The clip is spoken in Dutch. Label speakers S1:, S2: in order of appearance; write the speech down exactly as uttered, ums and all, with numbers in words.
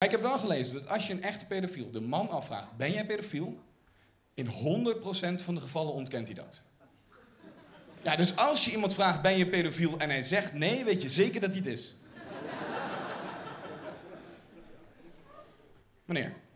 S1: ik heb wel gelezen dat als je een echte pedofiel de man afvraagt, ben jij pedofiel? In honderd procent van de gevallen ontkent hij dat. Ja, dus als je iemand vraagt, ben je pedofiel, en hij zegt nee, weet je zeker dat hij het is. Meneer.